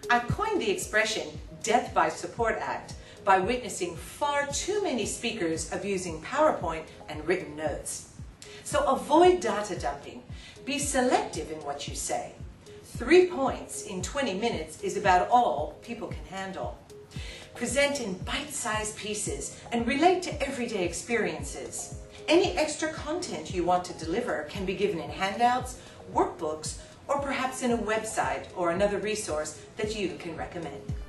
I coined the expression Death by Support Act by witnessing far too many speakers abusing PowerPoint and written notes. So avoid data dumping. Be selective in what you say. 3 points in 20 minutes is about all people can handle. Present in bite-sized pieces and relate to everyday experiences. Any extra content you want to deliver can be given in handouts, workbooks, or perhaps in a website or another resource that you can recommend.